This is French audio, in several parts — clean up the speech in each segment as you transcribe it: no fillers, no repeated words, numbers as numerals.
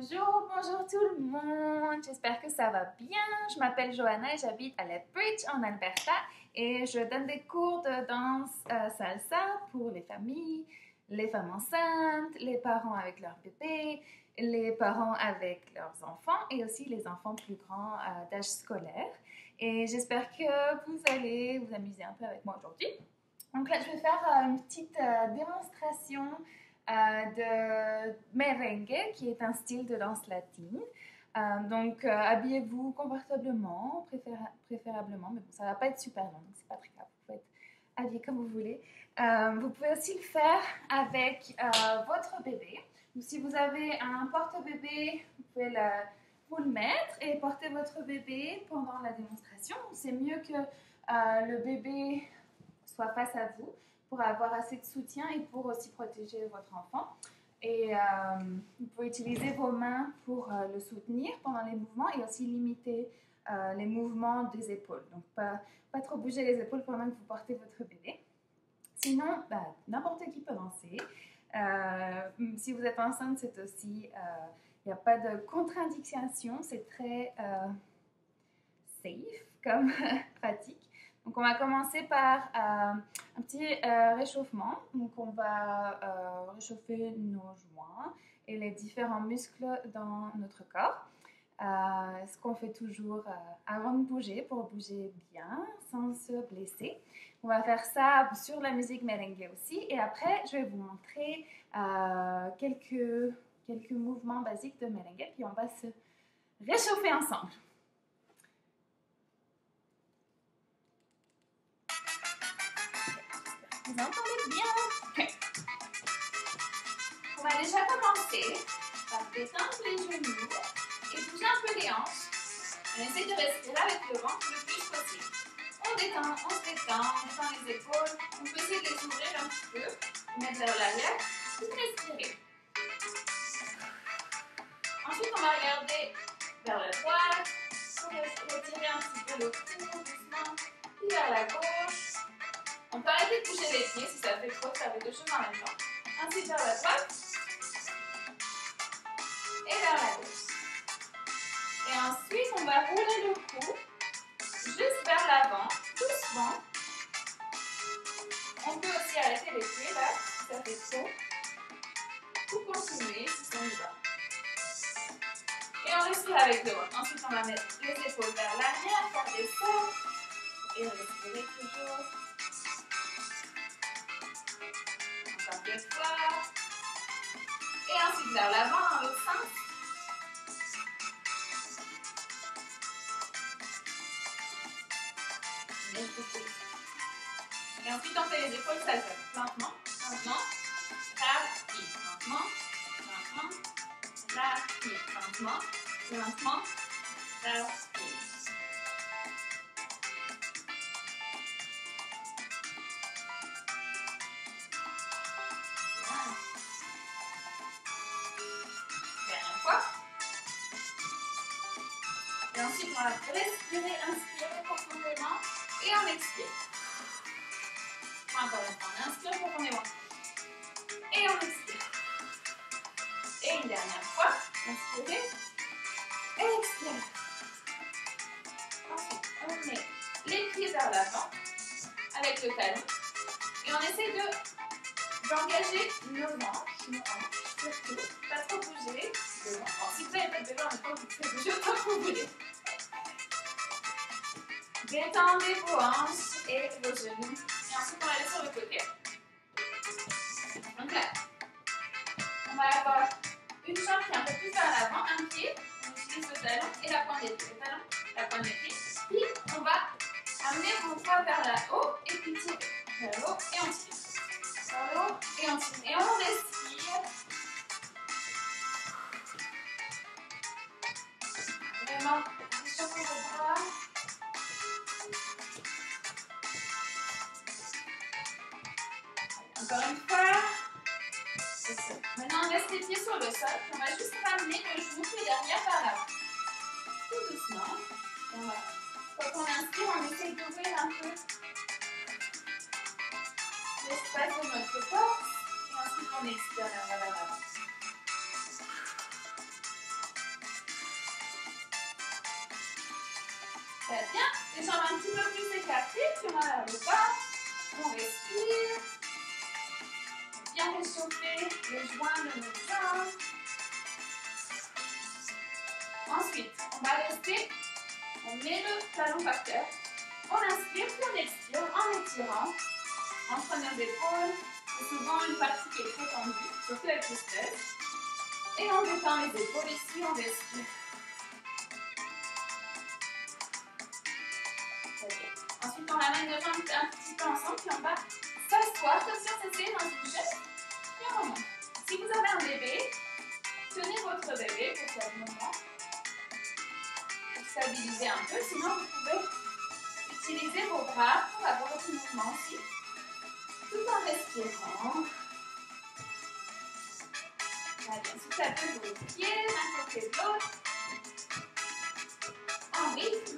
Bonjour, bonjour tout le monde. J'espère que ça va bien. Je m'appelle Johanna et j'habite à Lethbridge en Alberta et je donne des cours de danse salsa pour les familles, les femmes enceintes, les parents avec leurs bébés, les parents avec leurs enfants et aussi les enfants plus grands d'âge scolaire. Et j'espère que vous allez vous amuser un peu avec moi aujourd'hui. Donc là, je vais faire une petite démonstration de merengue, qui est un style de danse latine. Donc, habillez-vous confortablement, préférablement, mais bon, ça ne va pas être super long, donc c'est pas très grave. Vous pouvez être habillé comme vous voulez. Vous pouvez aussi le faire avec votre bébé. Ou si vous avez un porte-bébé, vous pouvez vous le mettre et porter votre bébé pendant la démonstration. C'est mieux que le bébé soit face à vous pour avoir assez de soutien et pour aussi protéger votre enfant. Et vous pouvez utiliser vos mains pour le soutenir pendant les mouvements et aussi limiter les mouvements des épaules. Donc, pas trop bouger les épaules pendant que vous portez votre bébé. Sinon, n'importe qui peut danser. Si vous êtes enceinte, c'est aussi... il n'y a pas de contre-indication, c'est très safe comme pratique. Donc, on va commencer par un petit réchauffement. Donc, on va réchauffer nos joints et les différents muscles dans notre corps. Ce qu'on fait toujours avant de bouger, pour bouger bien, sans se blesser. On va faire ça sur la musique merengue aussi. Et après, je vais vous montrer quelques mouvements basiques de merengue. Puis, on va se réchauffer ensemble. Vous entendez bien? Okay. On va déjà commencer par détendre les genoux et bouger un peu les hanches. On essaie de respirer avec le ventre le plus possible. On détend, on se détend, on détend les épaules. On peut essayer de les ouvrir un petit peu, mettre vers l'arrière, puis respirer. Ensuite, on va regarder vers la droite, pour retirer un petit peu le cou doucement, puis vers la gauche. On peut arrêter de toucher les pieds si ça fait trop, ça fait deux choses en même temps. Ensuite vers la droite et vers la gauche. Et ensuite, on va rouler le cou juste vers l'avant, doucement. On peut aussi arrêter les pieds là, si ça fait trop. Ou continuer si ça nous va. Et on respire avec le ventre. Ensuite, on va mettre les épaules vers l'arrière, faire des sauts. Et respirer toujours. Deux fois. Et ensuite vers l'avant dans l'autre sens. Et ensuite on fait les épaules salsa. Lentement, lentement, rapide. Lentement, lentement, rapide. Lentement, lentement, rapide. Et ensuite, on va respirer, inspirer profondément et on expire. Encore une fois, on inspire profondément et on expire. Et une dernière fois, inspirez et expirez. Ensuite, on met les pieds vers l'avant avec le talon et on essaie d'engager nos hanches, surtout, pas trop bouger devant. Alors, si vous n'avez pas de bébé en même temps, vous pouvez bouger autant que vous voulez. Détendez vos hanches et vos genoux. Et ensuite, on va aller sur le côté. Donc là, on va avoir une jambe qui est un peu plus vers l'avant, un pied, on utilise le talon et la pointe des pieds. Le talon, la pointe des pieds. Puis, on va amener vos bras vers le haut et puis tirer vers le haut et on tire. Vers le haut et on tire. Et on respire. Vraiment, échauffez vos bras. Encore une fois. C'est ça. Maintenant, on laisse les pieds sur le sol. On va juste ramener le genou et derrière vers l'avant. Tout doucement. Quand on inspire, on essaye d'ouvrir un peu l'espace de notre corps. Et ensuite, on expire vers l'avant. Très bien. Les jambes un petit peu plus écartées, puis on va vers le bas. On respire. Bien réchauffer les joints de nos jambes. Ensuite, on va rester, on met le talon par terre. On inspire, puis on expire en étirant entre nos épaules. C'est souvent une partie qui est très tendue, surtout avec le stress. Et on détend les épaules ici, on respire. Très bien. Ensuite, on ramène nos jambes un petit peu ensemble, puis on va s'asseoir comme si on s'essayait dans une chaise. Puis on remonte. Si vous avez un bébé, tenez votre bébé pour ce moment. Pour stabiliser un peu, sinon vous pouvez utiliser vos bras pour avoir votre mouvement aussi, tout en respirant. Très bien, si vous tapez vos pieds d'un côté de l'autre, en rythme.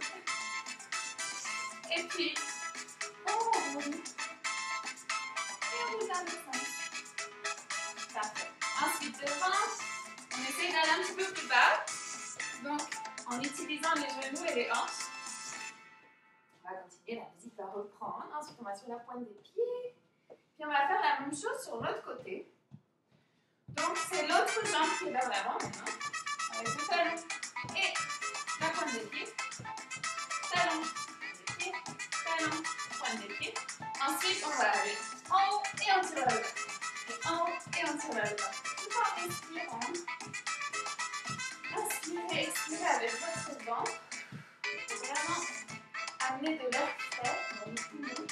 Et puis, on roule. Et on roule dans le sens. Parfait. Ensuite, devant, on essaye d'aller un petit peu plus bas. Donc, en utilisant les genoux et les hanches. On va continuer, la musique va reprendre. Ensuite, on va sur la pointe des pieds. Puis, on va faire la même chose sur l'autre côté. Donc, c'est l'autre jambe qui est vers l'avant maintenant. Avec le talon et la pointe des pieds. Talon, pointe des pieds, talon, pointe des pieds. Ensuite, on va aller en haut et on tire vers le bas. Et en haut et on tire vers le bas. Tout en respirant. Inspirez, expirez avec votre ventre. Il faut vraiment amener de l'air frais dans le poumon.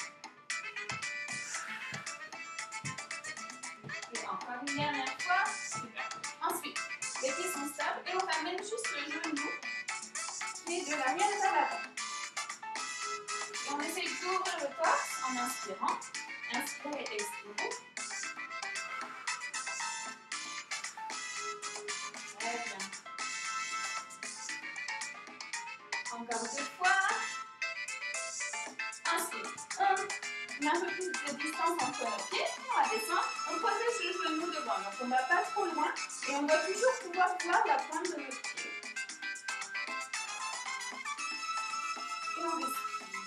Et encore une dernière fois. Super. Ensuite, les pieds sont stables et on ramène juste le genou qui est de l'arrière vers l'avant. Et on essaye d'ouvrir le torse en inspirant. Inspirez, expirez. Très bien. Encore deux fois. Ensuite, on met un peu plus de distance entre nos pieds. On va descendre. On protège le genou devant. Donc on ne va pas trop loin. Et on doit toujours pouvoir voir la pointe de notre pied. Et on respire.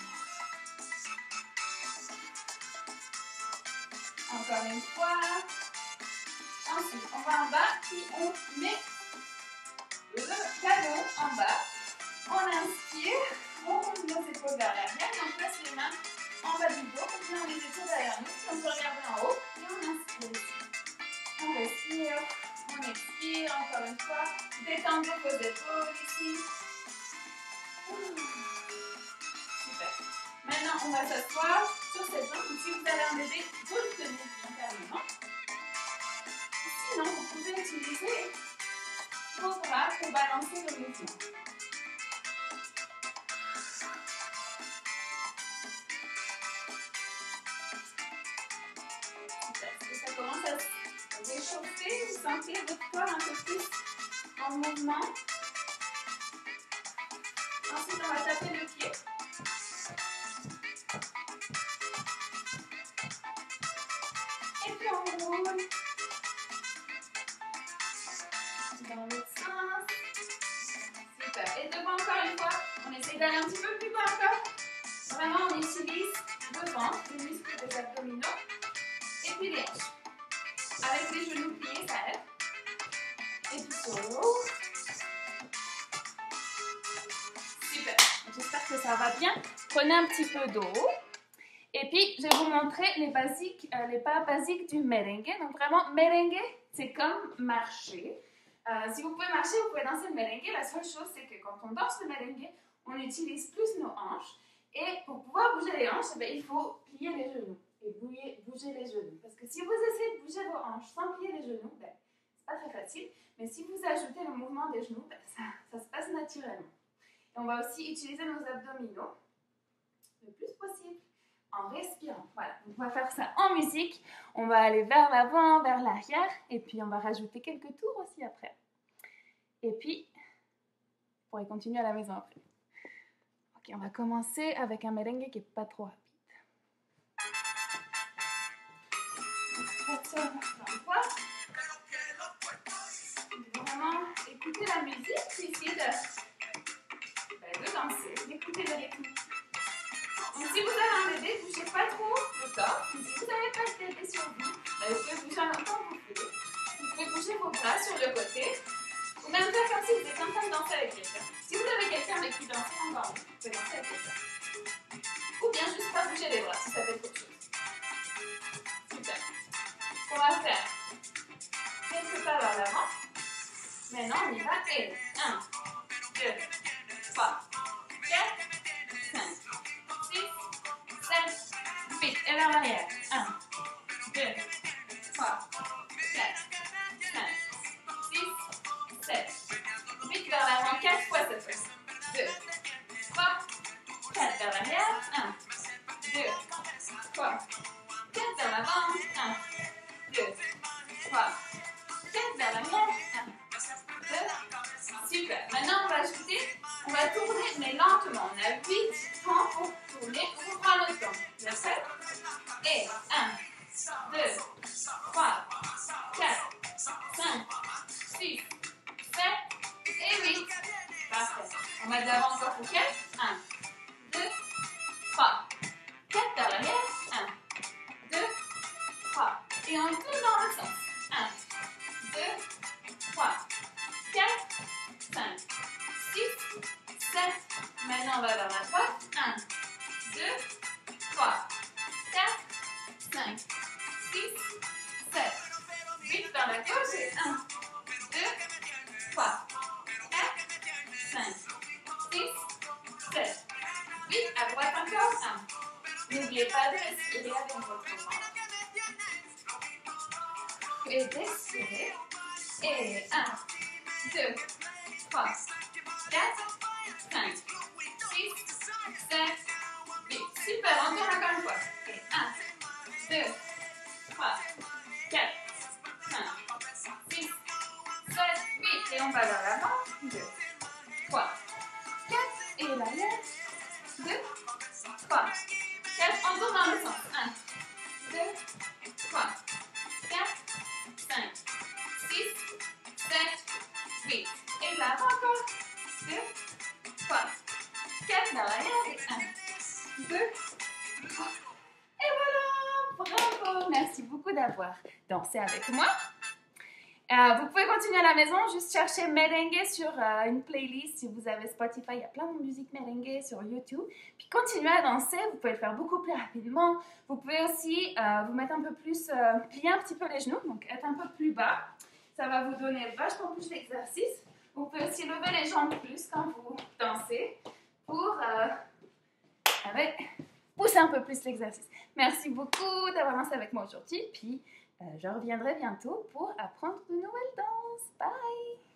Encore une fois. Ensuite, on va en bas. Puis on met le talon en bas. On inspire. On roule nos épaules vers l'arrière. Et on place les mains en bas du dos. On les étire derrière nous. Puis on peut regarder en haut. Et on inspire. On respire. On expire. Encore une fois. Détendez vos épaules ici. Super. Maintenant, on va s'asseoir sur cette jambe. Si vous avez un bébé, vous le tenez bien fermement. Sinon, vous pouvez utiliser vos bras pour balancer le mouvement. Super. Est-ce que ça commence à se réchauffer? Vous sentez votre corps un peu plus en mouvement. Ensuite, on va taper le pied. Et puis on roule dans l'autre sens. Super. Et devant encore une fois, on essaie d'aller un petit peu plus bas encore. Vraiment, on utilise le ventre, les muscles des abdominaux. Et puis les hanches. Avec les genoux pliés, ça aide. Et puis sur le haut. Super. J'espère que ça va bien. Prenez un petit peu d'eau. Et puis, je vais vous montrer les pas basiques du merengue. Donc vraiment, merengue, c'est comme marcher. Si vous pouvez marcher, vous pouvez danser le merengue. La seule chose, c'est que quand on danse le merengue, on utilise plus nos hanches. Et pour pouvoir bouger les hanches, il faut plier les genoux et bouger les genoux. Parce que si vous essayez de bouger vos hanches sans plier les genoux, c'est pas très facile. Mais si vous ajoutez le mouvement des genoux, ça se passe naturellement. Et on va aussi utiliser nos abdominaux le plus possible en respirant. Voilà, donc on va faire ça en musique. On va aller vers l'avant, vers l'arrière. Et puis, on va rajouter quelques tours aussi après. Et puis, vous pourrez continuer à la maison après. Ok, on va commencer avec un merengue qui n'est pas trop rapide. Vraiment écouter la musique, puis essayer de danser, d'écouter le rythme. Donc, si vous avez un bébé, ne bougez pas trop le corps. Si vous n'avez pas de bébé sur vous, vous pouvez bouger en même temps que vous voulez. Vous pouvez bouger vos bras sur le côté. Ou même faire comme si vous étiez en train de danser avec quelqu'un. Si vous avez quelqu'un avec qui danser, encore mieux. Vous pouvez danser avec quelqu'un. Ou bien juste pas bouger les bras si ça fait quelque chose. Super. On va faire quelques pas vers l'avant. Maintenant, on y va. Et 1, 2, 3, 4, 5, 6, 7, 8. Et vers l'arrière. 1, 2, 3, 4, 5, 6, 7, 8 vers l'avant. 4 fois cette fois. 2, 3, 4 vers l'arrière. 1, 2, 3, 4 vers l'avant. 1, 2, 3, 4 vers l'arrière. 1, 2, super. Maintenant, on va tourner, mais lentement. On a 8 temps pour tourner. On prend le temps. Vous êtes prêts? Et 1, 2, 3, 4, 5, 6, 7 et 8. Parfait. On va de l'avant encore pour 4. 1, 2, 3, 4 vers l'arrière. 1, 2, 3. Et on tourne dans l'autre sens. 1, 2, 3, 4, 5, 6, 7. Maintenant, on va vers la droite. 1, 2, 3, 4, 5, 6, 7. 8 vers la gauche. Et 1, 2, 3, 4, 5, 6, 7. 8 à droite encore. 1. N'oubliez pas de respirer avec votre ventre. Et d'expirer. Et 1, 2, 3, 4, 5, 6, 7, 8. Super, encore une fois. Et 1, 2, 3, 4, 5, 6, 7, 8. Et on va vers l'avant. 2, 3, 4. Et l'arrière. 2, 3, 4. On tourne dans le sens. 1, 2, 3, 4, 5, 6, 7, 8. Et l'avant encore. 2, 3, 4 dans l'arrière. Et 1, 2, 3. Et voilà! Bravo! Merci beaucoup d'avoir dansé avec moi. Vous pouvez continuer à la maison, juste chercher merengue sur une playlist. Si vous avez Spotify, il y a plein de musique merengue sur YouTube. Puis continuez à danser, vous pouvez le faire beaucoup plus rapidement. Vous pouvez aussi vous mettre un peu plus, plier un petit peu les genoux, donc être un peu plus bas. Ça va vous donner vachement plus d'exercice. Vous pouvez aussi lever les jambes plus quand vous dansez pour pousser un peu plus l'exercice. Merci beaucoup d'avoir dansé avec moi aujourd'hui. Puis je reviendrai bientôt pour apprendre de nouvelles danses. Bye!